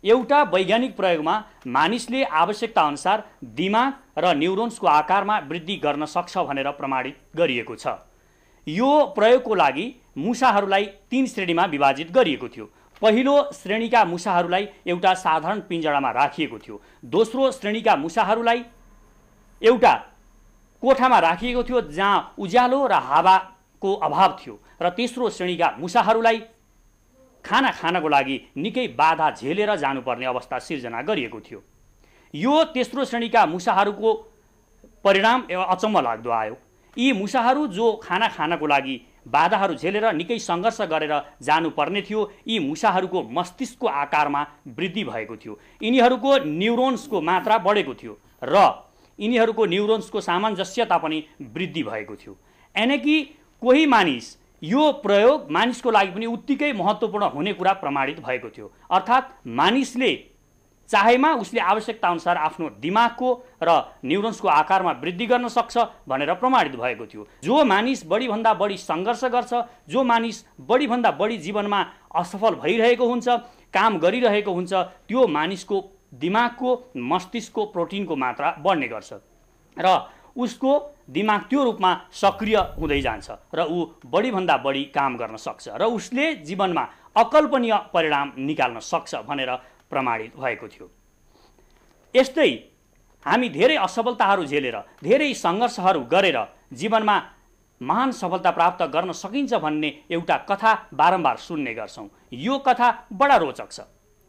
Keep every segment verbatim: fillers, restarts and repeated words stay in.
एउटा वैज्ञानिक प्रयोगमा मानिसले आवश्यकता अनुसार दिमाग र न्युरोन्सको आकारमा वृद्धि गर्न सक्छ भनेर प्रमाणित गरिएको छ। यो प्रयोगको लागि मुसाहरूलाई तीन श्रेणीमा विभाजित गरिएको थियो। पहिलो श्रेणीका मुसाहरूलाई एउटा साधारण पिंजडामा राखिएको थियो। दोस्रो श्रेणीका मुसाहरूलाई एउटा कोठामा राखिएको थियो जहाँ उज्यालो र हावाको अभाव थियो र तेस्रो श्रेणीका मुसाहरूलाई खाना खानको लागि निकै बाधा झेलेर जानुपर्ने अवस्था सिर्जना गरिएको थियो। यो तेस्रो श्रेणीका मुसाहरूको परिणाम अचम्म लाग्दो आयो। यी मुसाहरू जो खाना खानको लागि बाधाहरू झेलेर निकै सङ्घर्ष गरेर जानुपर्ने थियो, यी मुसाहरूको मस्तिष्कको आकारमा वृद्धि भएको थियो। यिनीहरूको न्युरोन्सको मात्रा बढेको थियो र यिनीहरूको न्युरोन्सको सामञ्जस्यता पनि वृद्धि भएको थियो। यानी कि कोही मानिस यो प्रयोग मानिसको लागि पनि उत्तिकै महत्त्वपूर्ण हुने कुरा प्रमाणित भएको थियो। अर्थात् मानिसले चाहेमा उसले आवश्यकता अनुसार आफ्नो दिमागको र न्युरोन्सको आकारमा वृद्धि गर्न सक्छ भनेर प्रमाणित भएको थियो। जो मानिस बढीभन्दा बढी सङ्घर्ष गर्छ, जो मानिस बढीभन्दा बढी जीवनमा असफल भइरहेको हुन्छ, काम गरिरहेको हुन्छ, त्यो मानिसको दिमागको मस्तिष्कको प्रोटिनको मात्रा बढ्ने गर्छ र उसको दिमाग त्यो रूपमा सक्रिय हुँदै जान्छ र ऊ बढीभन्दा बढी काम गर्न सक्छ र उसले जीवनमा अकल्पनीय परिणाम निकाल्न सक्छ भनेर प्रमाणित भएको थियो। यस्तै हामी धेरै असफलताहरू झेलेर धेरै सङ्घर्षहरू गरेर जीवनमा महान सफलता प्राप्त गर्न सकिन्छ भन्ने एउटा कथा बारम्बार सुन्ने गर्छौँ। यो कथा बडा रोचक छ।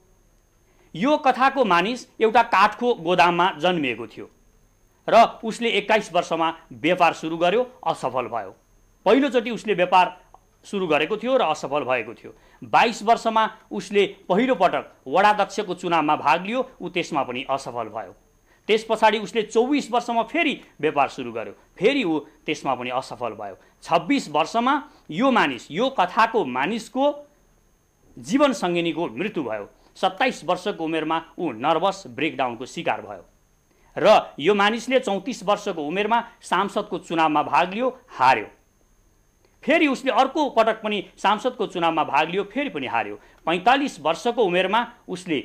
यो कथाको मानिस एउटा काठको गोदाममा जन्मिएको थियो र उसले एक्काइस वर्षमा व्यापार सुरु गर्यो, असफल भयो। पहिलोचोटि उसले व्यापार सुरु गरेको थियो र असफल भएको थियो। बाइस वर्षमा उसले पहिलो पटक वडाध्यक्षको चुनावमा भाग लियो, ऊ त्यसमा पनि असफल भयो। त्यस पछाडि उसले चौबिस वर्षमा फेरि व्यापार सुरु गर्यो, फेरि ऊ त्यसमा पनि असफल भयो। छब्बिस वर्षमा यो मानिस, यो कथाको मानिसको जीवन सङ्गिनीको मृत्यु भयो। सत्ताइस वर्षको उमेरमा ऊ नर्भस ब्रेकडाउनको शिकार भयो र यो मानिसले चौतिस वर्षको उमेरमा सांसदको चुनावमा भाग लियो, हार्यो। फेरि उसले अर्को पटक पनि सांसदको चुनावमा भाग लियो, फेरि पनि हार्यो। पैँतालिस वर्षको उमेरमा उसले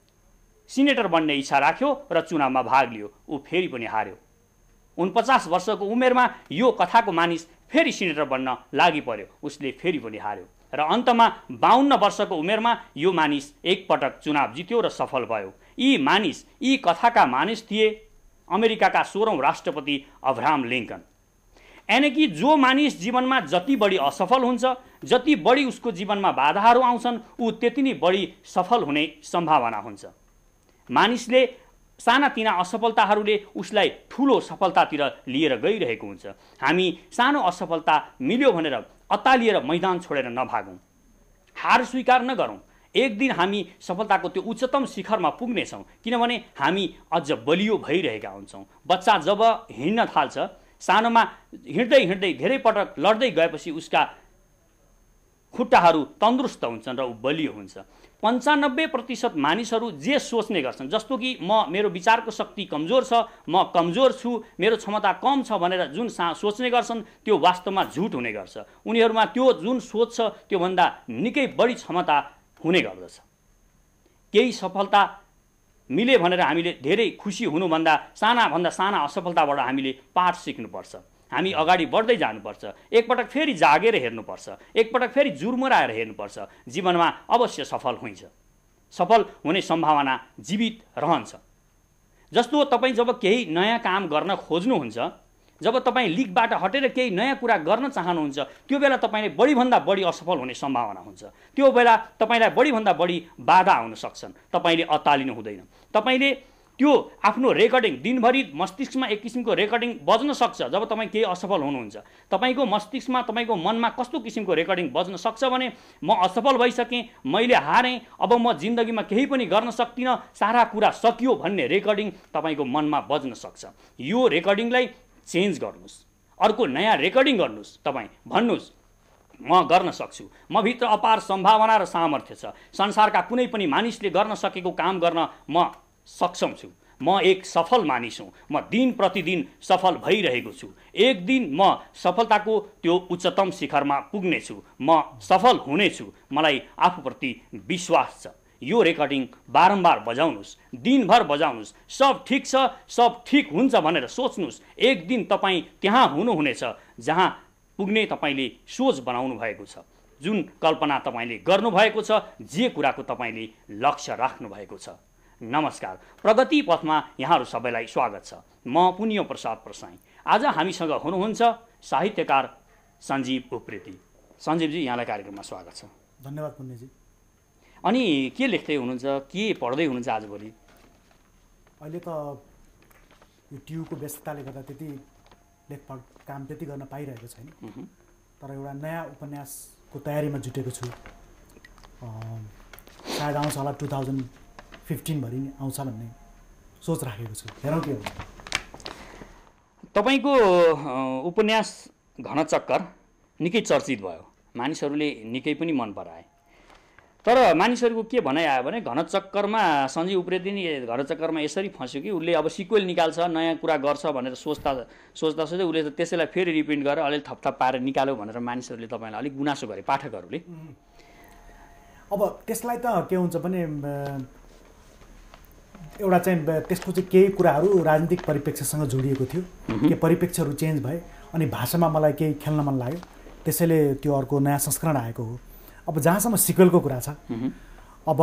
सिनेटर बन्ने इच्छा राख्यो र चुनावमा भाग लियो, ऊ फेरि पनि हार्यो। उनपचास वर्षको उमेरमा यो कथाको मानिस फेरि सिनेटर बन्न लागि पर्यो, उसले फेरि पनि हार्यो र अन्तमा बाउन्न वर्षको उमेरमा यो मानिस एकपटक चुनाव जित्यो र सफल भयो। यी मानिस, यी कथाका मानिस थिए अमेरिकाका सोह्रौं राष्ट्रपति अब्राहम लिङ्कन। यानी कि जो मानिस जीवनमा जति बढी असफल हुन्छ, जति बढी उसको जीवनमा बाधाहरू आउँछन्, ऊ त्यति नै बढी सफल हुने सम्भावना हुन्छ। मानिसले सानातिना असफलताहरूले उसलाई ठुलो सफलतातिर लिएर गइरहेको हुन्छ। हामी सानो असफलता मिल्यो भनेर अत्तालिएर मैदान छोडेर नभागौँ, हार स्वीकार नगरौँ। एक दिन हामी सफलताको त्यो उच्चतम शिखरमा पुग्नेछौँ, किनभने हामी अझ बलियो भइरहेका हुन्छौँ। बच्चा जब हिँड्न थाल्छ, सानोमा हिँड्दै हिँड्दै धेरै पटक लड्दै गएपछि उसका खुट्टाहरू तन्दुरुस्त हुन्छन् र ऊ बलियो हुन्छ। पन्चानब्बे प्रतिशत मानिसहरू जे सोच्ने गर्छन्, जस्तो कि म मेरो विचारको शक्ति कमजोर छ, म कमजोर छु, मेरो क्षमता कम छ भनेर जुन सोच्ने गर्छन् त्यो वास्तवमा झुट हुने गर्छ। उनीहरूमा त्यो जुन सोच छ त्योभन्दा निकै बढी क्षमता हुने गर्दछ। केही सफलता मिले भनेर हामीले धेरै खुसी हुनुभन्दा सानाभन्दा साना असफलताबाट हामीले पाठ सिक्नुपर्छ। हामी अगाडि बढ्दै जानुपर्छ। एकपटक फेरि जागेर हेर्नुपर्छ, एकपटक फेरि जुर्मुराएर हेर्नुपर्छ। जीवनमा अवश्य सफल हुन्छ, सफल हुने सम्भावना जीवित रहन्छ। जस्तो तपाईँ जब केही नयाँ काम गर्न खोज्नुहुन्छ, जब तपाईँ लिगबाट हटेर केही नयाँ कुरा गर्न चाहनुहुन्छ, त्यो बेला तपाईँले बढीभन्दा बढी असफल हुने सम्भावना हुन्छ। त्यो बेला तपाईँलाई बढीभन्दा बढी बाधा आउन सक्छन्, तपाईँले अत्तालिनु हुँदैन। तपाईँले त्यो आफ्नो रेकर्डिङ दिनभरि मस्तिष्कमा एक किसिमको रेकर्डिङ बज्न सक्छ। जब तपाईँ केही असफल हुनुहुन्छ, तपाईँको मस्तिष्कमा, तपाईँको मनमा कस्तो किसिमको रेकर्डिङ बज्न सक्छ भने म असफल भइसकेँ, मैले हारेँ, अब म जिन्दगीमा केही पनि गर्न सक्दिनँ, सारा कुरा सकियो भन्ने रेकर्डिङ तपाईँको मनमा बज्न सक्छ। यो रेकर्डिङलाई चेन्ज गर्नुहोस्, अर्को नयाँ रेकर्डिङ गर्नुहोस्। तपाईँ भन्नुहोस् म गर्न सक्छु, म भित्र अपार सम्भावना र सामर्थ्य छ, संसारका कुनै पनि मानिसले गर्न सकेको काम गर्न म सक्षम छु, म एक सफल मानिस हुँ, म दिन प्रतिदिन सफल भइरहेको छु। एक दिन म सफलताको त्यो उच्चतम शिखरमा पुग्नेछु, म सफल हुनेछु, मलाई आफूप्रति विश्वास छ। यो रेकर्डिङ बारम्बार बजाउनुहोस्, दिनभर बजाउनुहोस्, सब ठिक छ, सब ठिक हुन्छ भनेर सोच्नुहोस्। एक दिन तपाईँ त्यहाँ हुनुहुनेछ जहाँ पुग्ने तपाईँले सोच बनाउनु भएको छ, जुन कल्पना तपाईँले गर्नुभएको छ, जे कुराको तपाईँले लक्ष्य राख्नु भएको छ। नमस्कार, प्रगति पथमा यहाँहरू सबैलाई स्वागत छ। म पुण्य प्रसाद प्रसाई। आज हामीसँग हुनुहुन्छ साहित्यकार सञ्जीव उप्रेती। सञ्जीवजी, यहाँलाई कार्यक्रममा स्वागत छ। धन्यवाद पुण्यजी। अनि के लेख्दै हुनुहुन्छ, के पढ्दै हुनुहुन्छ आजभोलि? अहिले त यो टियुको व्यस्तताले गर्दा त्यति लेखपढ काम त्यति गर्न पाइरहेको छैन, तर एउटा नयाँ उपन्यासको तयारीमा जुटेको छु। सायद आउँछ होला टु थाउजन्ड फिफ्टिनभरि आउँछ भन्ने सोच राखेको छु। हेरौँ के हुन्छ। तपाईँको उपन्यास घनचक्कर निकै चर्चित भयो, मानिसहरूले निकै पनि मन पराए। तर मानिसहरूको के भनाइ आयो भने घनचक्करमा सञ्जीव उप्रेती नि घनचक्करमा यसरी फस्यो कि उसले अब सिक्वेल निकाल्छ, नयाँ कुरा गर्छ भनेर सोच्दा सोच्दा सोच्दै उसले त त्यसैलाई फेरि रिपिट गरेर अलिअलि थपथप पारेर निकाल्यो भनेर मानिसहरूले तपाईँलाई अलिक गुनासो गरे, पाठकहरूले। अब त्यसलाई त के हुन्छ भने एउटा चाहिँ त्यसको चाहिँ केही कुराहरू राजनीतिक परिप्रेक्ष्यसँग जोडिएको थियो, के परिप्रेक्ष्यहरू चेन्ज भए अनि भाषामा मलाई केही खेल्न मन लाग्यो, त्यसैले त्यो अर्को नयाँ संस्करण आएको हो। अब जहाँसम्म सिक्वेलको कुरा छ, अब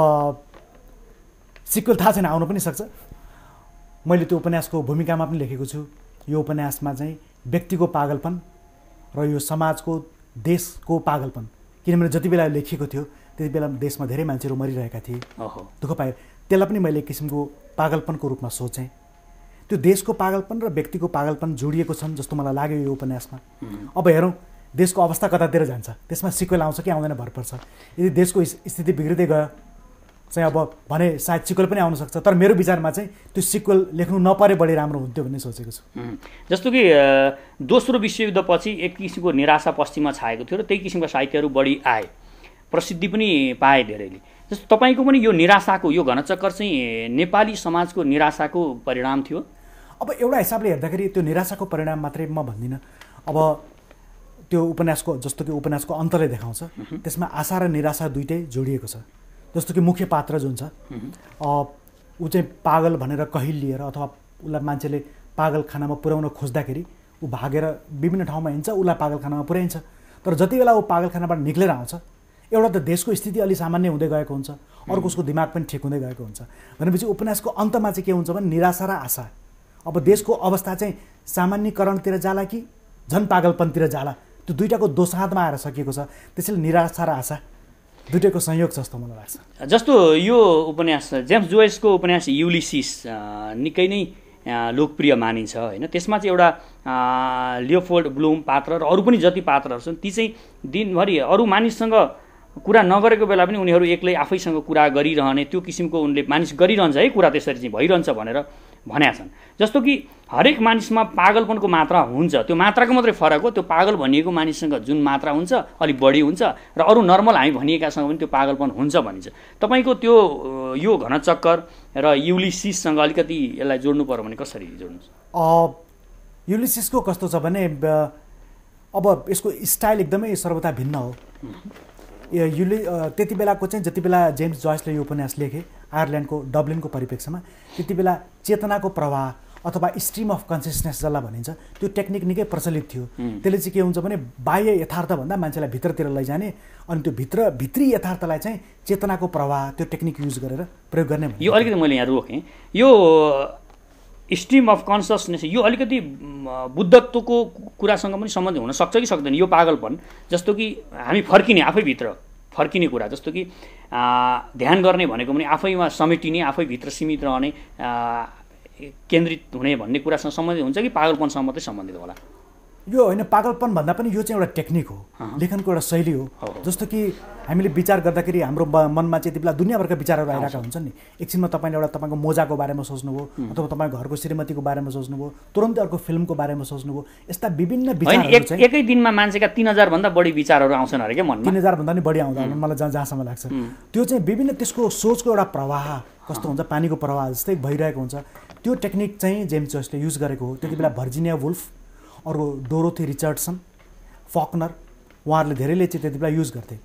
सिक्वेल थाहा छैन, आउनु पनि सक्छ। मैले त्यो उपन्यासको भूमिकामा पनि लेखेको छु। यो उपन्यासमा चाहिँ व्यक्तिको पागलपन र यो समाजको देशको पागलपन, किनभने जति बेला लेखिएको थियो त्यति बेला देशमा धेरै मान्छेहरू मरिरहेका थिए, दुःख पाए। त्यसलाई पनि मैले एक किसिमको पागलपनको रूपमा सोचेँ। त्यो देशको पागलपन र व्यक्तिको पागलपन जोडिएको छन् जस्तो मलाई लाग्यो यो उपन्यासमा। अब हेरौँ देशको अवस्था कतातिर जान्छ, त्यसमा सिक्वेल आउँछ कि आउँदैन भर पर्छ। यदि देशको स्थिति बिग्रिँदै गयो चाहिँ अब भने सायद सिक्वेल पनि आउन सक्छ, तर मेरो विचारमा चाहिँ त्यो सिक्वेल लेख्नु नपरे बढी राम्रो हुन्थ्यो भन्ने सोचेको छु। जस्तो कि दोस्रो विश्वयुद्धपछि एक किसिमको निराशा पश्चिममा छाएको थियो र त्यही किसिमका साहित्यहरू बढी आए, प्रसिद्धि पनि पाए धेरैले। जस्तो तपाईँको पनि यो निराशाको, यो घनचक्कर चाहिँ नेपाली समाजको निराशाको परिणाम थियो? अब एउटा हिसाबले हेर्दाखेरि त्यो निराशाको परिणाम मात्रै म भन्दिनँ। अब त्यो उपन्यासको जस्तो कि उपन्यासको अन्तले देखाउँछ, त्यसमा आशा र निराशा दुइटै जोडिएको छ। जस्तो कि मुख्य पात्र जुन छ ऊ चाहिँ पागल भनेर कहिल लिएर अथवा उसलाई मान्छेले पागलखानामा पुर्याउन खोज्दाखेरि ऊ भागेर विभिन्न ठाउँमा हिँड्छ, उसलाई पागलखानामा पुर्याइन्छ। तर जति बेला ऊ पागलखानाबाट निक्लेर आउँछ, एउटा त देशको स्थिति अलि सामान्य हुँदै गएको हुन्छ, अर्को उसको दिमाग पनि ठिक हुँदै गएको हुन्छ। भनेपछि उपन्यासको अन्तमा चाहिँ के हुन्छ भने निराशा र आशा। अब देशको अवस्था चाहिँ सामान्यकरणतिर जाला कि झन् पागलपनतिर जाला, त्यो दुईटाको दोसाँधमा आएर सकिएको छ। त्यसैले निराशा र आशा दुईटैको संयोग छ जस्तो मलाई लाग्छ। जस्तो यो उपन्यास जेम्स जोइसको उपन्यास युलिसिस निकै नै लोकप्रिय मानिन्छ होइन। त्यसमा चाहिँ एउटा लियोपोल्ड ब्लुम पात्र र अरू पनि जति पात्रहरू छन् ती चाहिँ दिनभरि अरू मानिससँग कुरा नगरेको बेला पनि उनीहरू एक्लै आफैसँग कुरा गरिरहने, त्यो किसिमको उनले मानिस गरिरहन्छ है कुरा, त्यसरी चाहिँ भइरहन्छ भनेर भनेका छन्। जस्तो कि हरेक मानिसमा पागलपनको मात्रा हुन्छ, त्यो मात्राको मात्रै फरक हो। त्यो पागल भनिएको मानिससँग जुन मात्रा हुन्छ अलिक बढी हुन्छ र अरू नर्मल हामी भनिएकासँग पनि त्यो पागलपन हुन्छ भनिन्छ। तपाईँको त्यो यो घनचक्कर र युलिसिससँग अलिकति यसलाई जोड्नु पर्यो भने कसरी जोड्नुहुन्छ? युलिसिसको कस्तो छ भने अब यसको स्टाइल एकदमै सर्वथा भिन्न हो। युलि त्यति बेलाको चाहिँ जति बेला जेम्स जोइसले यो उपन्यास लेखे आयरल्यान्डको डब्लिनको परिप्रेक्ष्यमा, त्यति बेला चेतनाको प्रवाह अथवा स्ट्रिम अफ कन्सियसनेस जसलाई भनिन्छ त्यो टेक्निक निकै प्रचलित थियो। त्यसले चाहिँ के हुन्छ भने बाह्य यथार्थभन्दा मान्छेलाई भित्रतिर लैजाने अनि त्यो भित्र भित्री यथार्थलाई चाहिँ चेतनाको प्रवाह त्यो टेक्निक युज गरेर प्रयोग गर्ने। यो अलिकति मैले यहाँ रोकेँ, यो स्ट्रिम अफ कन्सियसनेस यो अलिकति बुद्धत्वको कुरासँग पनि सम्बन्धित हुन सक्छ कि सक्दैन? यो पागलपन जस्तो कि हामी फर्किने आफैभित्र फर्किने कुरा, जस्तो कि ध्यान गर्ने भनेको पनि आफैमा समेटिने, आफैभित्र सीमित रहने, केन्द्रित हुने भन्ने कुरासँग सम्बन्धित हुन्छ कि पागलपनसँग मात्रै सम्बन्धित होला? यो होइन, पागलपन भन्दा पनि यो चाहिँ एउटा टेक्निक हो, लेखनको एउटा शैली हो। जस्तो कि हामीले विचार गर्दाखेरि हाम्रो मनमा चाहिँ यति बेला दुनियाँभरका विचारहरू आइरहेका हुन्छन् नि। एकछिनमा तपाईँले एउटा तपाईँको मोजाको बारेमा सोच्नुभयो अथवा तपाईँको घरको श्रीमतीको बारेमा सोच्नुभयो, तुरन्तै अर्को फिल्मको बारेमा सोच्नुभयो, यस्ता विभिन्न विचारहरू चाहिँ एकै दिनमा मान्छेका तीन हजार भन्दा बढी विचारहरू आउँछन् अरे क्या मनमा? तीन हजार भन्दा पनि बढी आउँदा मलाई जहाँ जहाँसम्म लाग्छ त्यो चाहिँ विभिन्न त्यसको सोचको एउटा प्रवाह कस्तो हुन्छ, पानीको प्रवाह जस्तै भइरहेको हुन्छ। त्यो टेक्निक चाहिँ जेम्स जोइसले युज गरेको हो। त्यति बेला भर्जिनिया वुल्फ, अरू डोरोथी रिचर्डसन, फकनर, उहाँहरूले धेरैले चाहिँ त्यति बेला युज गर्थे।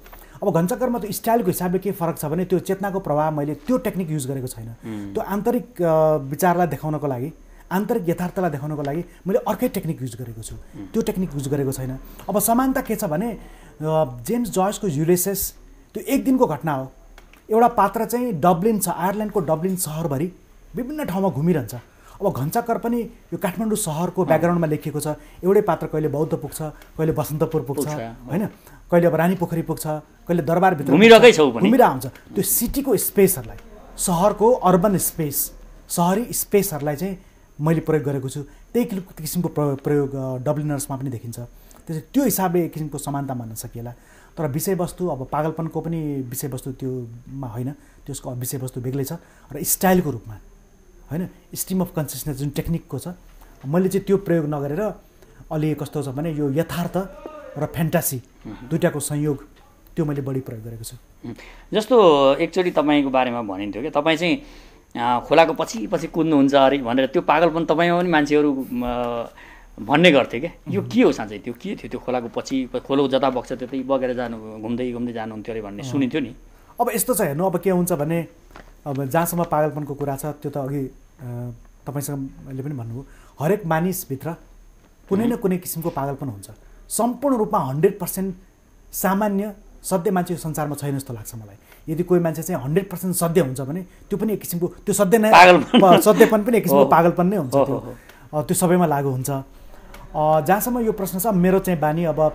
अब घनचक्करमा त्यो स्टाइलको हिसाबले के फरक छ भने त्यो चेतनाको प्रभाव मैले त्यो टेक्निक युज गरेको छैन। त्यो आन्तरिक विचारलाई देखाउनको लागि, आन्तरिक यथार्थलाई देखाउनको लागि मैले अर्कै टेक्निक युज गरेको छु, त्यो टेक्निक युज गरेको छैन। अब समानता के छ भने जेम्स जोइसको युलिसेस त्यो एक दिनको घटना हो। एउटा पात्र चाहिँ डब्लिन छ, आयरल्यान्डको डब्लिन सहरभरि विभिन्न ठाउँमा घुमिरहन्छ। अब घनचक्कर पनि यो काठमाडौँ सहरको ब्याकग्राउन्डमा लेखिएको छ। एउटै पात्र कहिले बौद्ध पुग्छ, कहिले बसन्तपुर पुग्छ, होइन, कहिले अब रानी पोखरी पुग्छ, कहिले दरबारभित्र घुमिरहेकै छौ पनि, घुमिरह हुन्छ। त्यो सिटीको स्पेसहरूलाई, सहरको अर्बन स्पेस, सहरी स्पेसहरूलाई चाहिँ मैले प्रयोग गरेको छु। त्यही किसिमको प्रयोग डब्लिनर्समा पनि देखिन्छ। त्यसै त्यो हिसाबले एक किसिमको समानता मान्न सकिएला। तर विषयवस्तु अब पागलपनको पनि विषयवस्तु त्योमा होइन, त्यसको विषयवस्तु बेग्लै छ र स्टाइलको रूपमा होइन, स्ट्रिम अफ कन्सियसनेस जुन टेक्निकको छ मैले चाहिँ त्यो प्रयोग नगरेर अलि कस्तो छ भने यो यथार्थ र फ्यान्टासी दुईटाको संयोग त्यो मैले बढी प्रयोग गरेको छु। जस्तो एकचोटि तपाईँको बारेमा भनिन्थ्यो क्या, तपाईँ चाहिँ खोलाको पछि पछि कुद्नुहुन्छ अरे भनेर, त्यो पागलपन तपाईँमा पनि मान्छेहरू भन्ने गर्थे क्या। यो के हो साँच्चै, त्यो के थियो त्यो खोलाको पछि, खोलो जता बग्छ त्यतै बगेर जानु, घुम्दै घुम्दै जानुहुन्थ्यो अरे भन्ने सुनिन्थ्यो नि। अब यस्तो छ हेर्नु, अब के हुन्छ भने अब जहाँसम्म पागलपनको कुरा छ त्यो त अघि तपाईँसँग मैले पनि भन्नुभयो, हरेक मानिसभित्र कुनै न कुनै किसिमको पागलपन हुन्छ। सम्पूर्ण रूपमा हन्ड्रेड पर्सेन्ट सामान्य सध्य मान्छे यो संसारमा छैन जस्तो लाग्छ मलाई। यदि कोही मान्छे चाहिँ हन्ड्रेड पर्सेन्ट सध्य हुन्छ भने त्यो पनि एक किसिमको त्यो सध्य नै सध्यपन पनि एक किसिमको पागलपन नै हुन्छ। त्यो त्यो सबैमा लागु हुन्छ। जहाँसम्म यो प्रश्न छ, मेरो चाहिँ बानी अब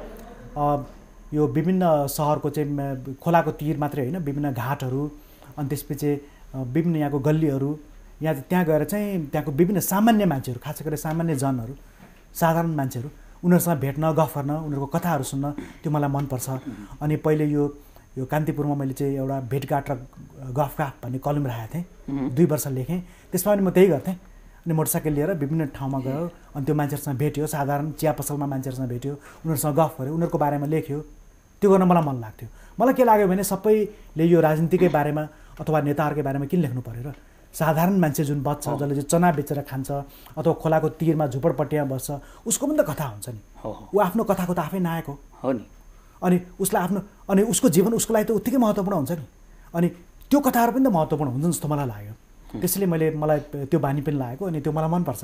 यो विभिन्न सहरको चाहिँ खोलाको तीर मात्रै होइन, विभिन्न घाटहरू अनि त्यसपछि विभिन्न यहाँको गल्लीहरू, यहाँ त्यहाँ गएर चाहिँ त्यहाँको विभिन्न सामान्य मान्छेहरू, खास गरेर सामान्य जनहरू, साधारण मान्छेहरू, उनीहरूसँग भेट्न, गफ गर्न, उनीहरूको कथाहरू सुन्न त्यो मलाई मनपर्छ। अनि पहिले यो यो कान्तिपुरमा मैले चाहिँ एउटा भेटघाट र गफ गफ भन्ने कलम राखेको थिएँ, दुई वर्ष लेखेँ। त्यसमा पनि म त्यही गर्थेँ। अनि मोटरसाइकल लिएर विभिन्न ठाउँमा गयो, अनि त्यो मान्छेहरूसँग भेट्यो, साधारण चिया पसलमा मान्छेहरूसँग भेट्यो, उनीहरूसँग गफ गऱ्यो, उनीहरूको बारेमा लेख्यो। त्यो गर्न मलाई मन लाग्थ्यो। मलाई के लाग्यो भने सबैले यो राजनीतिकै बारेमा अथवा नेताहरूकै बारेमा किन लेख्नु पऱ्यो र, साधारण मान्छे जुन बच्छ, जसले चाहिँ चना बेचेर खान्छ अथवा खोलाको तीरमा झुपडपट्टिमा बस्छ, उसको पनि त कथा हुन्छ नि। ऊ आफ्नो कथाको त आफै नायक हो नि। अनि उसलाई आफ्नो अनि उसको जीवन उसको लागि त उत्तिकै महत्त्वपूर्ण हुन्छ नि। अनि त्यो कथाहरू पनि त महत्त्वपूर्ण हुन्छ जस्तो मलाई लाग्यो। त्यसैले मैले मलाई त्यो बानी पनि लागेको, अनि त्यो मलाई मनपर्छ।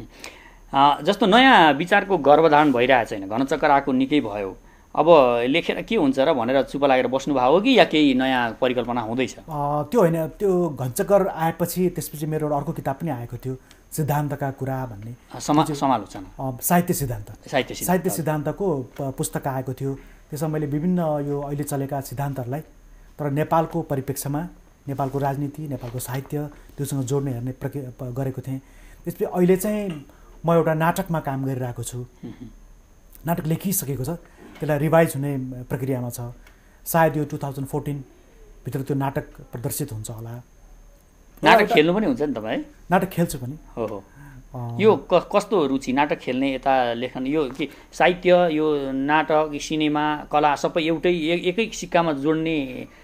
जस्तो नयाँ विचारको गर्भधारण भइरहेको छैन, घनचक्कर आएको निकै भयो, अब लेखेर के हुन्छ र भनेर चुप लागेर बस्नुभयो हो कि या केही नयाँ परिकल्पना हुँदैछ? त्यो होइन, त्यो घनचक्कर आएपछि त्यसपछि मेरो एउटा अर्को किताब पनि आएको थियो, सिद्धान्तका कुरा भन्ने, समालोचना, साहित्य सिद्धान्त साहित्य साहित्य सिद्धान्तको पुस्तक आएको थियो। त्यसमा मैले विभिन्न यो अहिले चलेका सिद्धान्तहरूलाई तर नेपालको परिप्रेक्ष्यमा, नेपालको राजनीति, नेपालको साहित्य त्योसँग जोड्ने हेर्ने प्रक्रिया गरेको थिएँ। त्यसपछि अहिले चाहिँ म एउटा नाटकमा काम गरिरहेको छु। नाटक लेखिसकेको छ, त्यसलाई रिभाइज हुने प्रक्रियामा छ। सायद यो टु थाउजन्ड फोर्टिनभित्र त्यो नाटक प्रदर्शित हुन्छ होला। नाटक खेल्नु पनि हुन्छ नि तपाईँ? नाटक खेल्छु पनि। हो हो। यो कस्तो रुचि नाटक खेल्ने, यता लेखन, यो के साहित्य, यो नाटक, सिनेमा, कला सबै एउटै एकै सिक्कामा जोड्ने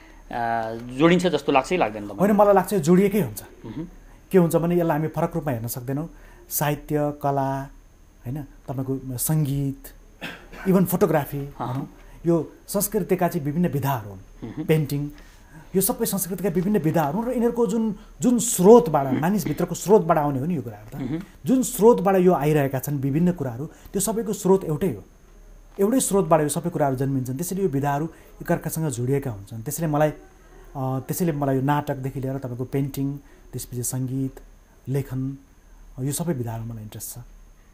जोडिन्छ जस्तो लाग्छ कि लाग्दैन तपाईँ? होइन, मलाई लाग्छ जोडिएकै हुन्छ। के हुन्छ भने यसलाई हामी फरक रूपमा हेर्न सक्दैनौँ। साहित्य, कला, होइन, तपाईँको सङ्गीत, इभन फोटोग्राफी, यो संस्कृतिका चाहिँ विभिन्न विधाहरू हुन्। पेन्टिङ, यो सबै संस्कृतिका विभिन्न विधाहरू र यिनीहरूको जुन जुन स्रोतबाट, मानिसभित्रको स्रोतबाट आउने हो नि यो कुराहरू त, जुन स्रोतबाट यो आइरहेका छन् विभिन्न कुराहरू, त्यो सबैको स्रोत एउटै हो। एउटै स्रोतबाट यो सबै कुराहरू जन्मिन्छन्। त्यसैले यो विधाहरू एकअर्कासँग जोडिएका हुन्छन्। त्यसैले मलाई त्यसैले मलाई यो नाटकदेखि लिएर तपाईँको पेन्टिङ, त्यसपछि सङ्गीत, लेखन, यो सबै विधाहरू मलाई इन्ट्रेस्ट छ।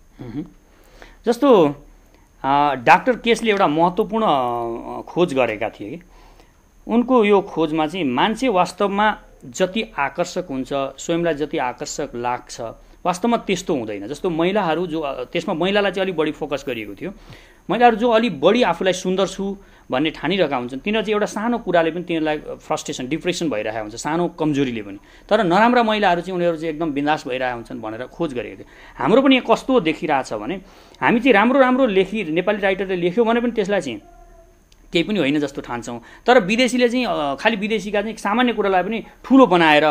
जस्तो डाक्टर केसले एउटा महत्त्वपूर्ण खोज गरेका थिए कि उनको यो खोजमा चाहिँ मान्छे वास्तवमा जति आकर्षक हुन्छ, स्वयंलाई जति आकर्षक लाग्छ, वास्तवमा त्यस्तो हुँदैन। जस्तो महिलाहरू जो, त्यसमा महिलालाई चाहिँ अलिक बढी फोकस गरिएको थियो। महिलाहरू जो अलिक बढी आफूलाई सुन्दर छु भन्ने ठानिरहेका हुन्छन्, तिनीहरू चाहिँ एउटा सानो कुराले पनि तिनीहरूलाई फ्रस्ट्रेसन, डिप्रेसन भइरहेको हुन्छ, सानो कमजोरीले पनि। तर नराम्रा महिलाहरू चाहिँ उनीहरू चाहिँ एकदम बिन्दास भइरहेका हुन्छन् भनेर खोज गरेको थियो। हाम्रो पनि यहाँ कस्तो देखिरहेछ भने हामी चाहिँ राम्रो राम्रो लेखी नेपाली राइटरले लेख्यो भने पनि त्यसलाई चाहिँ केही पनि होइन जस्तो ठान्छौँ। तर विदेशीले चाहिँ खालि विदेशीका चाहिँ सामान्य कुरालाई पनि ठुलो बनाएर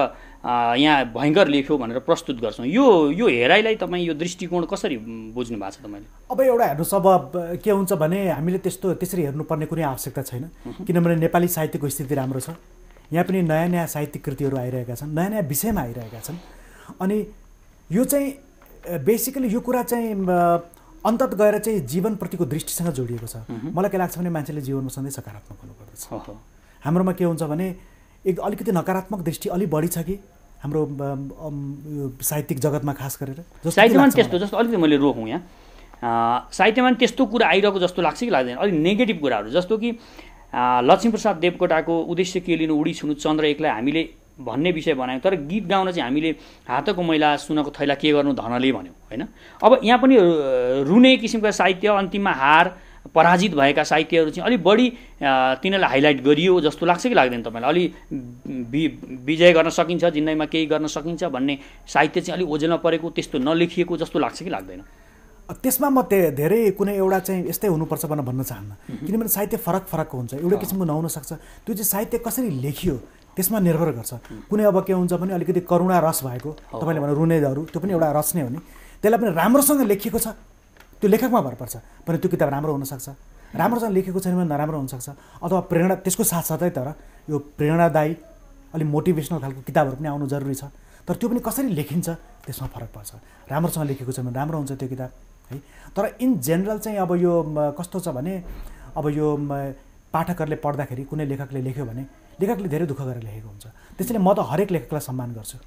यहाँ भयङ्कर लेख्यो भनेर प्रस्तुत गर्छौँ। यो यो हेराइलाई तपाईँ यो दृष्टिकोण कसरी बुझ्नु भएको छ तपाईँले? अब एउटा हेर्नुहोस्, अब के हुन्छ भने हामीले त्यस्तो त्यसरी हेर्नुपर्ने कुनै आवश्यकता छैन, किनभने नेपाली साहित्यको स्थिति राम्रो छ। यहाँ पनि नयाँ नयाँ साहित्यिक कृतिहरू आइरहेका छन्, नयाँ नयाँ विषयमा आइरहेका छन्। अनि यो चाहिँ बेसिकली यो कुरा चाहिँ अन्तत गएर चाहिँ जीवनप्रतिको दृष्टिसँग जोडिएको छ। मलाई के लाग्छ भने मान्छेले जीवनमा सधैँ सकारात्मक हुनुपर्दछ। हाम्रोमा के हुन्छ भने एक अलिकति नकारात्मक दृष्टि अलि बढी छ कि हाम्रो साहित्यिक जगतमा, खास गरेर साहित्यमा त्यस्तो जस्तो अलिकति मैले रोकौँ यहाँ, साहित्यमा त्यस्तो कुरा आइरहेको जस्तो लाग्छ कि लाग्दैन? अलिक नेगेटिभ कुराहरू जस्तो कि लक्ष्मीप्रसाद देवकोटाको उद्देश्य के लिनु उडी छुनु चन्द्र एकलाई हामीले भन्ने विषय बनायौँ, तर गीत गाउन चाहिँ हामीले हातको मैला सुनको थैला के गर्नु धनले भन्यौँ होइन। अब यहाँ पनि रुने किसिमका साहित्य, अन्तिममा हार पराजित भएका साहित्यहरू चाहिँ अलिक बढी तिनीहरूलाई हाइलाइट गरियो जस्तो लाग्छ कि लाग्दैन तपाईँलाई? अलि वि विजय गर्न सकिन्छ, जिन्दगीमा केही गर्न सकिन्छ भन्ने साहित्य चाहिँ अलिक ओझेलमा परेको, त्यस्तो नलेखिएको जस्तो लाग्छ कि लाग्दैन? त्यसमा म धेरै कुनै एउटा चाहिँ यस्तै हुनुपर्छ भनेर भन्न चाहन्न, किनभने साहित्य फरक फरकको हुन्छ, एउटै किसिमको नहुन सक्छ। त्यो चाहिँ साहित्य कसरी लेखियो त्यसमा निर्भर गर्छ। कुनै अब के हुन्छ भने अलिकति करुणा रस भएको, तपाईँले भने रुनेहरू, त्यो पनि एउटा रस नै हो नि, त्यसलाई पनि राम्रोसँग लेखिएको छ, त्यो लेखकमा भर पर्छ भने त्यो किताब राम्रो हुनसक्छ। राम्रोसँग लेखेको छैन भने नराम्रो हुनसक्छ। अथवा प्रेरणा, त्यसको साथसाथै तर यो प्रेरणादायी अलिक मोटिभेसनल खालको किताबहरू पनि आउनु जरुरी छ, तर त्यो पनि कसरी लेखिन्छ त्यसमा फरक पर्छ। राम्रोसँग लेखेको छ भने राम्रो हुन्छ त्यो किताब है। तर इन जेनरल चाहिँ अब यो कस्तो छ भने, अब यो पाठकहरूले पढ्दाखेरि कुनै लेखकले लेख्यो भने लेखकले धेरै दुःख गरेर लेखेको हुन्छ। त्यसैले म त हरेक लेखकलाई सम्मान गर्छु,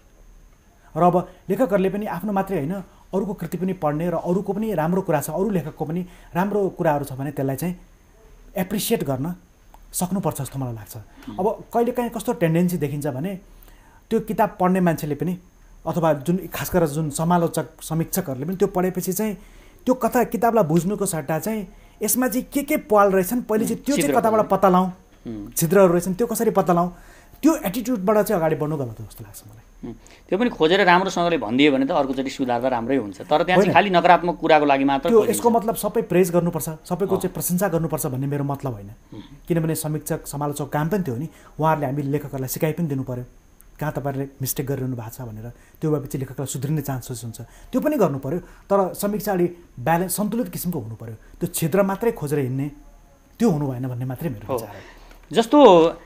र अब लेखकहरूले पनि आफ्नो मात्रै होइन अरूको कृति पनि पढ्ने, र अरूको पनि राम्रो कुरा छ, अरू लेखकको पनि राम्रो कुराहरू छ भने त्यसलाई चाहिँ एप्रिसिएट गर्न सक्नुपर्छ जस्तो मलाई लाग्छ। अब कहिलेकाहीँ कस्तो टेन्डेन्सी देखिन्छ भने त्यो किताब पढ्ने मान्छेले पनि अथवा जुन खास गरेर जुन समालोचक समीक्षकहरूले पनि त्यो पढेपछि चाहिँ त्यो कथा किताबलाई बुझ्नुको सट्टा चाहिँ यसमा चाहिँ के के पाल रहेछन् पहिले चाहिँ त्यो चाहिँ कताबाट पत्ता लाउँ, छिद्रहरू रहेछन् त्यो कसरी पत्ता लाउँ, त्यो एटिट्युडबाट चाहिँ अगाडि बढ्नु गलत हो जस्तो लाग्छ मलाई। त्यो पनि खोजेर राम्रोसँगले भनिदियो भने त अर्कोचोटि सुधार्दा राम्रै हुन्छ, तर त्यहाँ चाहिँ खालि नकारात्मक कुराको लागि मात्र त्यो यसको मतलब सबै प्रेज गर्नुपर्छ, सबैको चाहिँ प्रशंसा गर्नुपर्छ भन्ने मेरो मतलब होइन। किनभने समीक्षक समालोचक काम पनि त्यो हो नि, उहाँहरूले हामी लेखकहरूलाई सिकाइ पनि दिनु पर्यो कहाँ तपाईँहरूले मिस्टेक गरिरहनु भएको छ भनेर, त्यो भएपछि लेखकलाई सुध्रिने चान्सेस हुन्छ, त्यो पनि गर्नु पर्यो। तर समीक्षा अलि ब्यालेन्स सन्तुलित किसिमको हुनु पर्यो, त्यो छिद्र मात्रै खोजेर हिँड्ने त्यो हुनु भएन भन्ने मात्रै मेरो विचार हो। जस्तो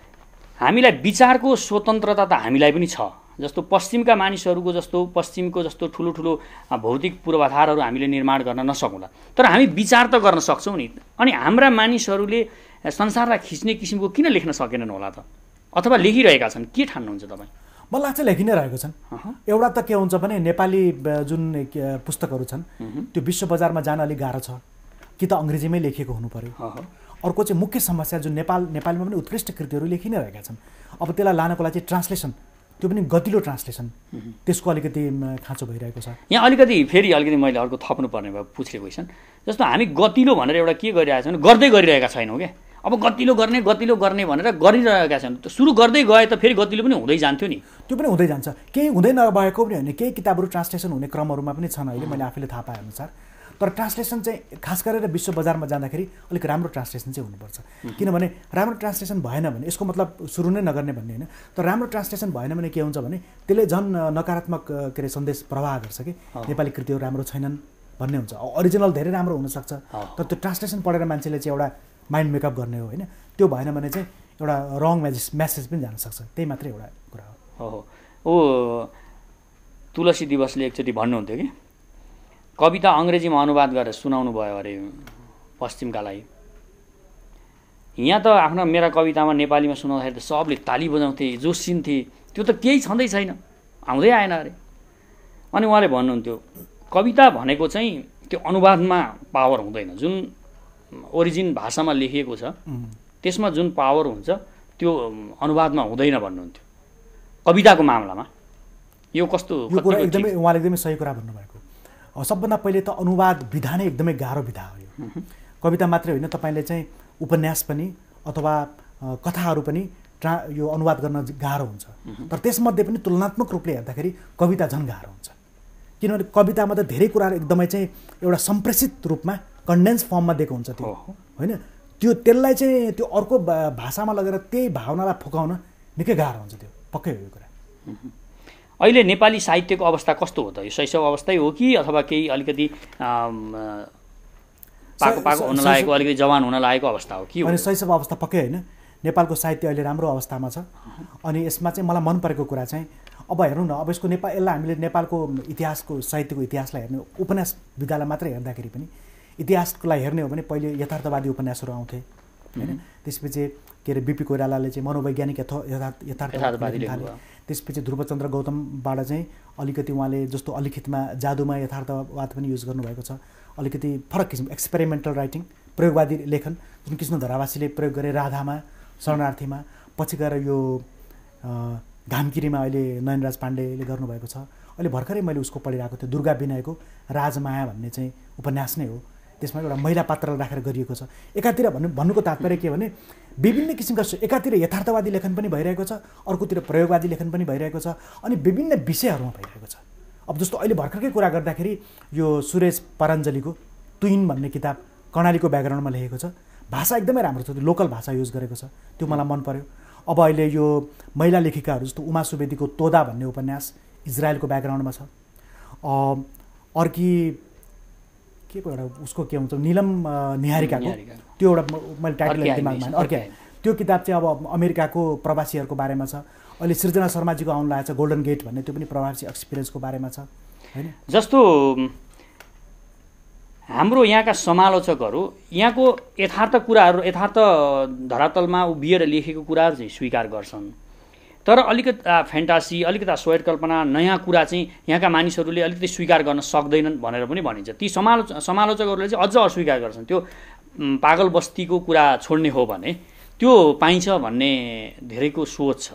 हामीलाई विचारको स्वतन्त्रता त हामीलाई पनि छ, जस्तो पश्चिमका मानिसहरूको जस्तो पश्चिमको जस्तो ठुलो ठुलो भौतिक पूर्वाधारहरू हामीले निर्माण गर्न नसकौँला, तर हामी विचार त गर्न सक्छौँ नि। अनि हाम्रा मानिसहरूले संसारलाई खिच्ने किसिमको किन लेख्न सकेनन् होला त, अथवा लेखिरहेका छन्, के ठान्नुहुन्छ तपाईँ? मलाई लाग्छ लेखि नै रहेको छन्। एउटा त के हुन्छ भने नेपाली जुन पुस्तकहरू छन् त्यो विश्व बजारमा जान अलिक गाह्रो छ, कि त अङ्ग्रेजीमै लेखिएको हुनु पर्यो। अर्को चाहिँ मुख्य समस्या जुन नेपाल नेपालीमा पनि उत्कृष्ट कृतिहरू लेखि नै रहेका छन्, अब त्यसलाई लानको लागि चाहिँ ट्रान्सलेसन, त्यो पनि गतिलो ट्रान्सलेसन, त्यसको अलिकति खाँचो भइरहेको छ। यहाँ अलिकति फेरि अलिकति मैले अर्को थप्नु पर्ने भयो पुछेको क्वेसन, जस्तो हामी गतिलो भनेर एउटा के गरिरहेका छौँ, गर्दै गरिरहेका छैनौँ क्या। अब गतिलो गर्ने गतिलो गर्ने भनेर गरिरहेका छन्, सुरु गर्दै गए त फेरि गतिलो पनि हुँदै जान्थ्यो नि, त्यो पनि हुँदै जान्छ। केही हुँदै नभएको पनि होइन, केही किताबहरू ट्रान्सलेसन हुने क्रमहरूमा पनि छन् अहिले मैले आफैले थाहा पाए अनुसार। तर ट्रान्सलेसन चाहिँ खास गरेर विश्व बजारमा जाँदाखेरि अलिक राम्रो ट्रान्सलेसन चाहिँ हुनुपर्छ, किनभने राम्रो ट्रान्सलेसन भएन भने यसको मतलब सुरु नै नगर्ने भन्ने होइन, तर राम्रो ट्रान्सलेसन भएन भने के हुन्छ भने त्यसले झन् नकारात्मक के अरे सन्देश प्रवाह गर्छ कि नेपाली कृतिहरू राम्रो छैनन् भन्ने हुन्छ। ओरिजिनल धेरै राम्रो हुनसक्छ, तर त्यो ट्रान्सलेसन पढेर मान्छेले चाहिँ एउटा माइन्ड मेकअप गर्ने हो होइन, त्यो भएन भने चाहिँ एउटा रङ मेसेज मेसेज पनि जान सक्छ, त्यही मात्रै एउटा कुरा हो। हो ओ तुलसी दिवसले एकचोटि भन्नुहुन्थ्यो कि कविता अङ्ग्रेजीमा अनुवाद गरेर सुनाउनु भयो अरे पश्चिमका लागि। यहाँ त आफ्ना मेरा कवितामा नेपालीमा सुनाउँदाखेरि त सबले ताली बजाउँथे, जोसिन्थे, त्यो त केही छँदै छैन, आउँदै आएन अरे। अनि उहाँले भन्नुहुन्थ्यो कविता भनेको चाहिँ त्यो अनुवादमा पावर हुँदैन, जुन ओरिजिन भाषामा लेखिएको छ त्यसमा जुन पावर हुन्छ त्यो अनुवादमा हुँदैन भन्नुहुन्थ्यो कविताको मामलामा। यो कस्तो यो कुरा एकदमै उहाँले एकदमै सही कुरा भन्नुभएको। सबभन्दा पहिले त अनुवाद विधा नै एकदमै गाह्रो विधा हो यो। कविता मात्रै होइन, तपाईँले चाहिँ उपन्यास पनि अथवा कथाहरू पनि ट्रा यो अनुवाद गर्न गाह्रो हुन्छ, तर त्यसमध्ये पनि तुलनात्मक रूपले हेर्दाखेरि कविता झन् गाह्रो हुन्छ, किनभने कवितामा त धेरै कुराहरू एकदमै चाहिँ एउटा सम्प्रेषित रूपमा कन्डेन्स फर्ममा दिएको हुन्छ त्यो होइन, त्यो त्यसलाई चाहिँ त्यो अर्को भाषामा लगेर त्यही भावनालाई फुकाउन निकै गाह्रो हुन्छ, त्यो पक्कै हो यो कुरा। अहिले नेपाली साहित्यको अवस्था कस्तो हो त? यो शैशव अवस्थै हो कि अथवा केही अलिकति पाको पाको हुन लागेको अलिकति जवान हुन लागेको अवस्था हो कि? अनि शैशव अवस्था पक्कै होइन। नेपालको साहित्य अहिले राम्रो अवस्थामा छ। अनि यसमा चाहिँ मलाई मन परेको कुरा चाहिँ अब हेर्नु न, अब यसको नेपाल यसलाई हामीले नेपालको इतिहासको साहित्यको इतिहासलाई हेर्ने उपन्यास विधालाई मात्रै हेर्दाखेरि पनि इतिहासलाई हेर्ने हो भने पहिले यथार्थवादी उपन्यासहरू आउँथे होइन। त्यसपछि के अरे बिपी कोइरालाले चाहिँ मनोवैज्ञानिक यथार्थ यथार्थवादी थाले। त्यसपछि ध्रुवचन्द्र गौतमबाट चाहिँ अलिकति उहाँले जस्तो अलिखितमा जादुमा यथार्थवाद पनि युज गर्नुभएको छ। अलिकति फरक किसिम एक्सपेरिमेन्टल राइटिङ, प्रयोगवादी लेखन जुन कृष्ण धरावासीले प्रयोग गरे राधामा, शरणार्थीमा, पछि गएर यो घामकिरीमा अहिले नयनराज पाण्डेले गर्नुभएको छ। अहिले भर्खरै मैले उसको पढिरहेको थिएँ, दुर्गा विनयको राजमाया भन्ने चाहिँ उपन्यास नै हो। त्यसमा एउटा महिला पात्रलाई राखेर गरिएको छ। एकातिर भन्नु भन्नुको तात्पर्य के भने विभिन्न किसिमका एकातिर यथार्थवादी लेखन पनि भइरहेको छ, अर्कोतिर प्रयोगवादी लेखन पनि भइरहेको छ, अनि विभिन्न विषयहरूमा भइरहेको छ। अब जस्तो अहिले भर्खरकै कुरा गर्दाखेरि यो सुरेश पराञ्जलीको तुइन भन्ने किताब कर्णालीको व्याकरणमा लेखेको छ। भाषा एकदमै राम्रो छ, त्यो लोकल भाषा युज गरेको छ, त्यो मलाई मन पर्यो। अब अहिले यो महिला लेखिकाहरू जस्तो उमा सुवेदीको तोदा भन्ने उपन्यास इजरायलको ब्याकग्राउन्डमा छ। अर्की के पो एउटा उसको के हुन्छ निलम निहारिकाको त्यो एउटा मैले टाइटल दिमागमा अर्कै त्यो किताब चाहिँ अब अमेरिकाको प्रवासीहरूको बारेमा छ। अहिले सृजना शर्माजीको आउनु लागेको छ गोल्डन गेट भन्ने, त्यो पनि प्रवासी एक्सपिरियन्सको बारेमा छ होइन। जस्तो हाम्रो यहाँका समालोचकहरू यहाँको यथार्थ कुराहरू यथार्थ धरातलमा उभिएर लेखेको कुराहरू चाहिँ स्वीकार गर्छन्, तर अलिकति फ्यान्टासी अलिकति स्वैर कल्पना नयाँ कुरा चाहिँ यहाँका मानिसहरूले अलिकति स्वीकार गर्न सक्दैनन् भनेर पनि भनिन्छ। ती समालोच समालोचकहरूले चाहिँ अझ अस्वीकार गर्छन्। त्यो पागल बस्तीको कुरा छोड्ने हो भने त्यो पाइन्छ भन्ने धेरैको सोच छ।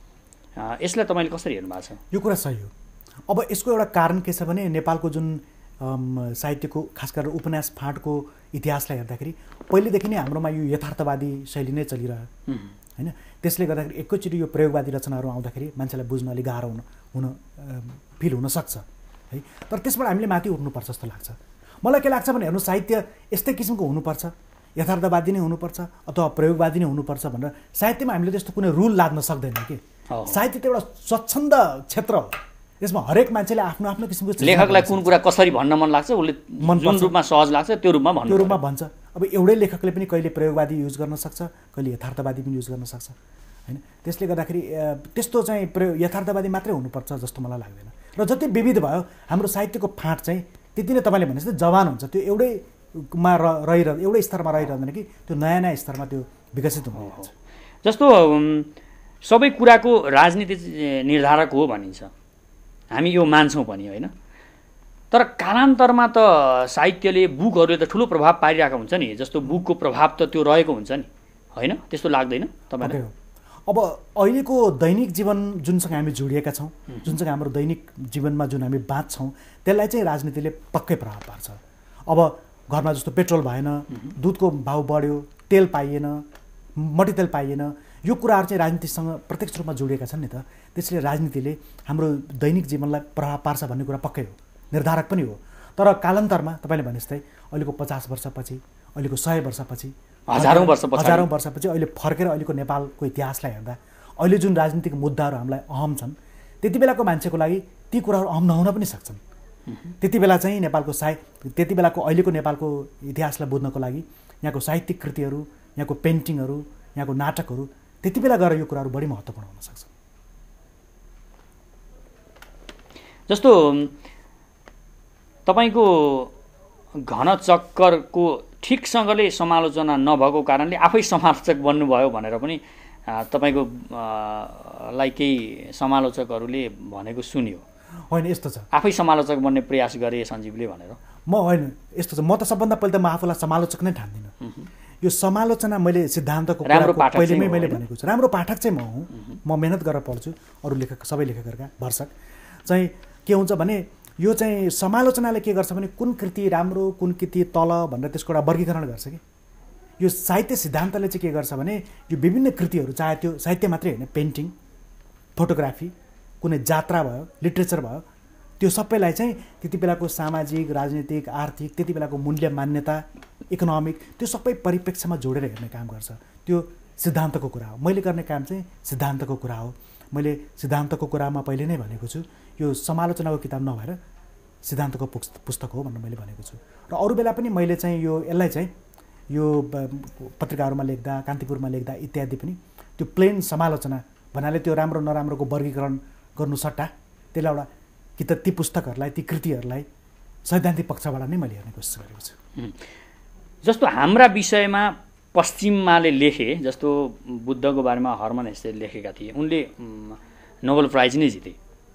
यसलाई तपाईँले कसरी हेर्नु भएको छ? यो कुरा सही हो। अब यसको एउटा कारण के छ भने नेपालको जुन साहित्यको खास गरेर उपन्यास फाँटको इतिहासलाई हेर्दाखेरि पहिलेदेखि नै हाम्रोमा यो यथार्थवादी शैली नै चलिरह्यो होइन। त्यसले गर्दाखेरि एकैचोटि यो प्रयोगवादी रचनाहरू आउँदाखेरि मान्छेलाई बुझ्न अलिक गाह्रो हुन हुन फिल हुनसक्छ है। तर त्यसबाट हामीले माथि उठ्नुपर्छ जस्तो लाग्छ मलाई। के लाग्छ भने हेर्नु, साहित्य यस्तै किसिमको हुनुपर्छ, यथार्थवादी नै हुनुपर्छ अथवा प्रयोगवादी नै हुनुपर्छ भनेर साहित्यमा हामीले त्यस्तो कुनै रुल लाग्न सक्दैन कि। साहित्य त एउटा स्वच्छन्द क्षेत्र हो, यसमा हरेक मान्छेले आफ्नो आफ्नो किसिमको लेखकलाई कुन कुरा कसरी भन्न मन लाग्छ, उसले जुन रूपमा सहज लाग्छ त्यो रूपमा भन्छ, त्यो रूपमा भन्छ। अब एउटै लेखकले पनि कहिले प्रयोगवादी युज गर्न सक्छ, कहिले यथार्थवादी पनि युज गर्न सक्छ होइन। त्यसले गर्दाखेरि त्यस्तो चाहिँ प्रयोग यथार्थवादी मात्रै हुनुपर्छ जस्तो मलाई लाग्दैन। र जति विविध भयो हाम्रो साहित्यको फाँट चाहिँ त्यति नै तपाईँले भने जस्तै जवान हुन्छ, त्यो एउटैमा रहिरह एउटै स्तरमा रहिरहँदैन कि त्यो नयाँ नयाँ स्तरमा त्यो विकसित हुन्छ। जस्तो सबै कुराको राजनीति निर्धारक हो भनिन्छ, हामी यो मान्छौँ पनि होइन। तर कालान्तरमा त साहित्यले बुकहरूले त ठुलो प्रभाव पारिरहेको हुन्छ नि। जस्तो बुकको प्रभाव त त्यो रहेको हुन्छ नि होइन, त्यस्तो लाग्दैन तपाईँलाई? अब अहिलेको दैनिक जीवन जुनसँग हामी जोडिएका छौँ, जुनसँग हाम्रो दैनिक जीवनमा जुन हामी बाँच्छौँ, त्यसलाई चाहिँ राजनीतिले पक्कै प्रभाव पार्छ। अब घरमा जस्तो पेट्रोल भएन, दुधको भाउ बढ्यो, तेल पाइएन, मट्टीतेल पाइएन, यो कुराहरू चाहिँ राजनीतिसँग प्रत्यक्ष रूपमा जोडिएका छन् नि त। त्यसले राजनीतिले हाम्रो दैनिक जीवनलाई प्रभाव पार्छ भन्ने कुरा पक्कै हो, निर्धारक पनि हो। तर कालान्तरमा तपाईँले भने जस्तै अहिलेको पचास वर्षपछि, अहिलेको सय वर्षपछि, हजारौँ वर्ष हजारौँ वर्षपछि अहिले फर्केर अहिलेको नेपालको इतिहासलाई हेर्दा अहिले जुन राजनीतिक मुद्दाहरू हामीलाई अहम छन्, त्यति बेलाको मान्छेको लागि ती कुराहरू अहम नहुन पनि सक्छन्। त्यति बेला चाहिँ नेपालको साहित्य त्यति बेलाको अहिलेको नेपालको इतिहासलाई बुझ्नको लागि यहाँको साहित्यिक कृतिहरू, यहाँको पेन्टिङहरू, यहाँको नाटकहरू त्यति बेला गएर यो कुराहरू बढी महत्त्वपूर्ण हुन सक्छ। जस्तो तपाईँको घनचक्करको ठिकसँगले समालोचना नभएको कारणले आफै समालोचक बन्नुभयो भनेर पनि तपाईँको लाई केही समालोचकहरूले भनेको सुन्यो। होइन यस्तो छ, आफै समालोचक बन्ने प्रयास गरे सञ्जीवले भनेर। म होइन यस्तो छ, म त सबभन्दा पहिले त म आफूलाई समालोचक नै ठान्दिनँ। यो समालोचना मैले सिद्धान्तको पहिलेमै मैले भनेको छु, राम्रो पाठक चाहिँ म हुँ, म मेहनत गरेर पढ्छु, अरू लेखक सबै लेखकहरूका भरसक चाहिँ के हुन्छ भने यो चाहिँ समालोचनाले के गर्छ भने कुन कृति राम्रो कुन कृति तल भनेर त्यसको एउटा वर्गीकरण गर्छ कि। यो साहित्य सिद्धान्तले चाहिँ के गर्छ भने यो विभिन्न कृतिहरू, चाहे त्यो साहित्य मात्रै होइन, पेन्टिङ, फोटोग्राफी, कुनै जात्रा भयो, लिट्रेचर भयो, त्यो सबैलाई चाहिँ त्यति बेलाको सामाजिक, राजनीतिक, आर्थिक, त्यति बेलाको मूल्य मान्यता, इकोनोमिक, त्यो सबै परिप्रेक्ष्यमा जोडेर हेर्ने काम गर्छ। त्यो सिद्धान्तको कुरा हो। मैले गर्ने काम चाहिँ सिद्धान्तको कुरा हो। मैले सिद्धान्तको कुरामा पहिले नै भनेको छु, यो समालोचनाको किताब नभएर सिद्धान्तको पुस्तक हो भनेर मैले भनेको छु। र अरू बेला पनि मैले चाहिँ यो यसलाई चाहिँ यो पत्रिकाहरूमा लेख्दा, कान्तिपुरमा लेख्दा इत्यादि पनि त्यो प्लेन समालोचना भन्नाले त्यो राम्रो नराम्रोको वर्गीकरण गर्नु सट्टा त्यसलाई एउटा कि त ती पुस्तकहरूलाई, ती कृतिहरूलाई सैद्धान्तिक पक्षबाट नै मैले हेर्ने कोसिस गरेको छु। जस्तो हाम्रा विषयमा पश्चिमाले लेखे, जस्तो बुद्धको बारेमा हर्मन हेस्टले लेखेका थिए, उनले नोबेल प्राइज नै जिते।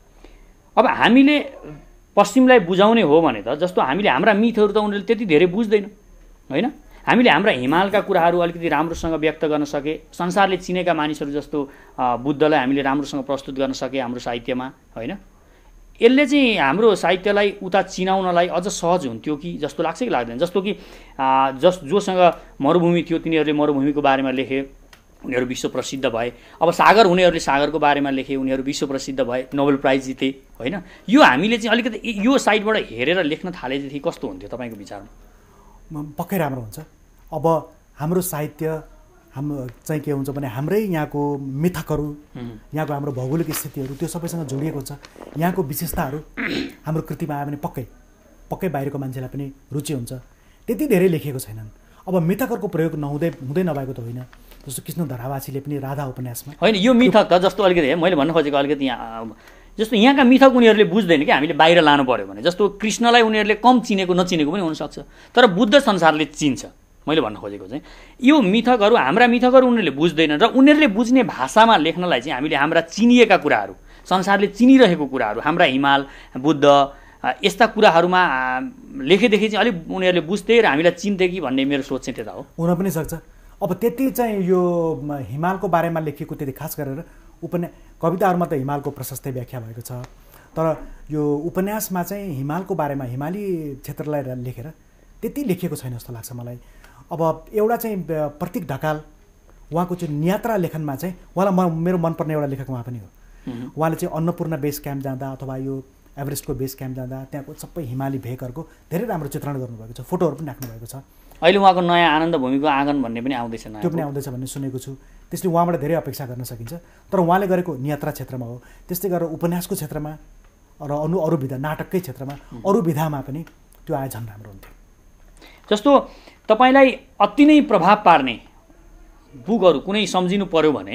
अब हामीले पश्चिमलाई बुझाउने हो भने त जस्तो हामीले हाम्रा मिथहरू त उनीहरूले त्यति धेरै बुझ्दैन होइन। हामीले हाम्रा हिमालका कुराहरू अलिकति राम्रोसँग व्यक्त गर्न सके, संसारले चिनेका मानिसहरू जस्तो बुद्धलाई हामीले राम्रोसँग प्रस्तुत गर्न सके हाम्रो साहित्यमा होइन, यसले चाहिँ हाम्रो साहित्यलाई उता चिनाउनलाई अझ सहज हुन्थ्यो कि जस्तो लाग्छ कि लाग्दैन। जस्तो कि जस जोसँग मरुभूमि थियो तिनीहरूले मरुभूमिको बारेमा लेखे, उनीहरू विश्व प्रसिद्ध भए। अब सागर हुनेहरूले सागरको बारेमा लेखे, उनीहरू विश्व प्रसिद्ध भए, नोबेल प्राइज जिते होइन। यो हामीले चाहिँ अलिकति यो साइडबाट हेरेर लेख्न थालेदेखि कस्तो हुन्थ्यो तपाईँको विचारमा? पक्कै राम्रो हुन्छ। अब हाम्रो साहित्य हाम्रो चाहिँ के हुन्छ भने हाम्रै यहाँको मिथकहरू, यहाँको हाम्रो भौगोलिक स्थितिहरू त्यो सबैसँग जोडिएको छ। यहाँको विशेषताहरू हाम्रो कृतिमा आयो भने पक्कै पक्कै बाहिरको मान्छेलाई पनि रुचि हुन्छ। त्यति धेरै लेखिएको छैनन्। अब मिथकहरूको प्रयोग नहुँदै हुँदै नभएको त होइन। जस्तो कृष्ण धरावासीले पनि राधा उपन्यासमा होइन, यो मिथक त जस्तो अलिकति मैले भन्न खोजेको अलिकति यहाँ जस्तो यहाँका मिथक उनीहरूले बुझ्दैन कि हामीले बाहिर लानु पर्यो भने। जस्तो कृष्णलाई उनीहरूले कम चिनेको नचिनेको पनि हुनसक्छ, तर बुद्ध संसारले चिन्छ। मैले भन्न खोजेको चाहिँ यो मिथकहरू, हाम्रा मिथकहरू उनीहरूले बुझ्दैनन् र उनीहरूले बुझ्ने भाषामा लेख्नलाई चाहिँ हामीले हाम्रा चिनिएका कुराहरू, संसारले चिनिरहेको कुराहरू, हाम्रा हिमाल, बुद्ध यस्ता कुराहरूमा लेखेदेखि चाहिँ अलिक उनीहरूले बुझ्थे र हामीलाई चिन्थे कि भन्ने मेरो सोच चाहिँ त्यता हो। हुन पनि सक्छ। अब त्यति चाहिँ यो हिमालको बारेमा लेखिएको त्यति खास गरेर उपन्यास कविताहरूमा त हिमालको प्रशस्तै व्याख्या भएको छ, तर यो उपन्यासमा चाहिँ हिमालको बारेमा, हिमाली क्षेत्रलाई लेखेर त्यति लेखिएको छैन जस्तो लाग्छ मलाई। अब एउटा चाहिँ प्रतीक ढकाल उहाँको चाहिँ नियात्रा लेखनमा चाहिँ उहाँलाई म मेरो मनपर्ने एउटा लेखक उहाँ पनि हो। उहाँले चाहिँ अन्नपूर्ण बेस क्याम्प जाँदा अथवा यो एभरेस्टको बेस क्याम्प जाँदा त्यहाँको सबै हिमाली भेगहरूको धेरै राम्रो चित्रण गर्नुभएको छ, फोटोहरू पनि राख्नुभएको छ। अहिले उहाँको नयाँ आनन्द भूमिको आँगन भन्ने पनि आउँदैछ, त्यो पनि आउँदैछ भन्ने सुनेको छु। त्यसले उहाँबाट धेरै अपेक्षा गर्न सकिन्छ, तर उहाँले गरेको नियात्रा क्षेत्रमा हो। त्यस्तै गरेर उपन्यासको क्षेत्रमा र अनु अरू विधा, नाटककै क्षेत्रमा अरू विधामा पनि त्यो आए झन् राम्रो हुन्थ्यो। जस्तो तपाईँलाई अति नै प्रभाव पार्ने बुकहरू कुनै सम्झिनु पर्यो भने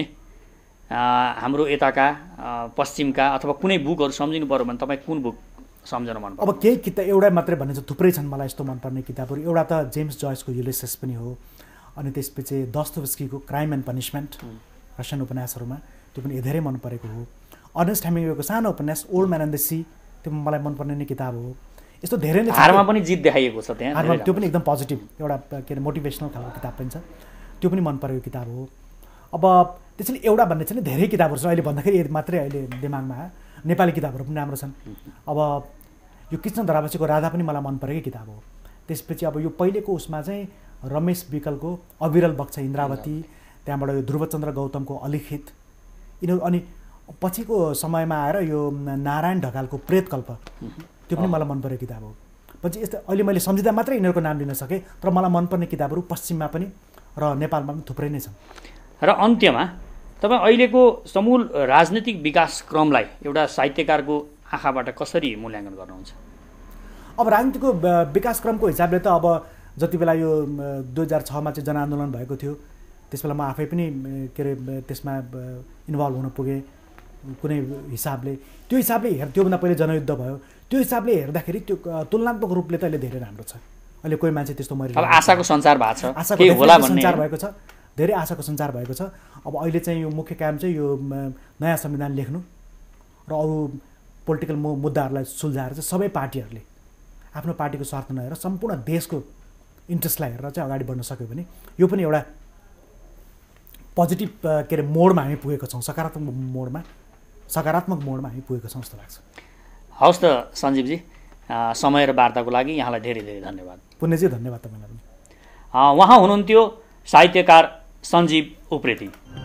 हाम्रो यताका पश्चिमका अथवा कुनै बुकहरू सम्झिनु पर्यो भने तपाईँ कुन बुक सम्झन मन पर्छ? अब केही किताब एउटै मात्रै भनिन्छ, थुप्रै छन् मलाई यस्तो मनपर्ने किताबहरू। एउटा त जेम्स जोइसको युलिसेस पनि हो, अनि त्यसपछि दोस्तोयेव्स्कीको क्राइम एन्ड पनिसमेन्ट रसियन उपन्यासहरूमा त्यो पनि धेरै मन परेको हो। अर्नेस्ट हेमिङ्वेको सानो उपन्यास old man and the sea त्यो मलाई मनपर्ने नै किताब हो। यस्तो धेरै नै हारमा पनि जित देखाइएको छ त्यहाँ, हारमा त्यो पनि एकदम पोजिटिभ एउटा के अरे मोटिभेसनल खालको किताब पनि छ, त्यो पनि मन परेको किताब हो। अब त्यसैले एउटा भन्ने चाहिँ धेरै किताबहरू छ अहिले भन्दाखेरि मात्रै अहिले दिमागमा आयो। नेपाली किताबहरू पनि राम्रो छन्। अब यो कृष्ण धरावासीको राधा पनि मलाई मन परेकै किताब हो। त्यसपछि अब यो पहिलेको उसमा चाहिँ रमेश विकलको अविरल बक्छ इन्द्रावती, त्यहाँबाट यो ध्रुवचन्द्र गौतमको अलिखित, यिनीहरू, अनि पछिको समयमा आएर यो नारायण ढकालको प्रेतकल्प त्यो पनि मलाई मनपर्ने किताब हो। पछि यस्तो अहिले मैले सम्झिँदा मात्रै यिनीहरूको नाम लिन सकेँ, तर मलाई मनपर्ने किताबहरू पश्चिममा पनि र नेपालमा पनि थुप्रै नै छन्। र अन्त्यमा तपाईँ अहिलेको समूल राजनीतिक विकास क्रमलाई एउटा साहित्यकारको आँखाबाट कसरी मूल्याङ्कन गर्नुहुन्छ? अब राजनीतिको विकास क्रमको हिसाबले त अब जति बेला यो दुई हजार छमा चाहिँ जनआन्दोलन भएको थियो त्यस बेला म आफै पनि के अरे त्यसमा इन्भल्भ हुन पुगेँ कुनै हिसाबले। त्यो हिसाबले हेर त्योभन्दा पहिले जनयुद्ध भयो, त्यो हिसाबले हेर्दाखेरि त्यो तुलनात्मक रूपले त अहिले धेरै राम्रो छ। अहिले कोही मान्छे त्यस्तो मरि अब आशाको सञ्चार भएको छ, आशाको होला भन्ने सञ्चार भएको छ, धेरै आशाको सञ्चार भएको छ। अब अहिले चाहिँ यो मुख्य काम चाहिँ यो नयाँ संविधान लेख्नु र अरू पोलिटिकल मुद्दाहरूलाई सुल्झाएर चाहिँ सबै पार्टीहरूले आफ्नो पार्टीको स्वार्थ नहेरेर सम्पूर्ण देशको इन्ट्रेस्टलाई हेरेर चाहिँ अगाडि बढ्न सक्यो भने यो पनि एउटा पोजिटिभ के अरे मोडमा हामी पुगेको छौँ, सकारात्मक मोडमा सकारात्मक मोडमा हामी पुगेको छौँ जस्तो लाग्छ। हवस् त सञ्जीवजी, समय र वार्ताको लागि यहाँलाई धेरै धेरै धन्यवाद। पुण्यजी धन्यवाद तपाईँलाई पनि। उहाँ हुनुहुन्थ्यो साहित्यकार सञ्जीव उप्रेती।